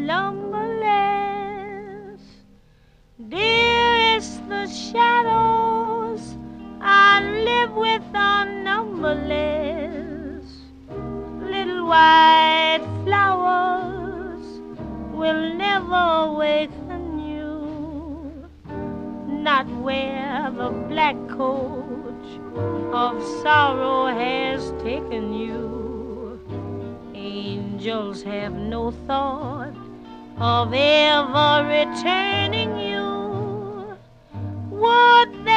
slumberless. Dearest, the shadows I live with are numberless. Little white flowers will never awaken you, not where the black coach of sorrow has taken you. Angels have no thought of ever returning you. Would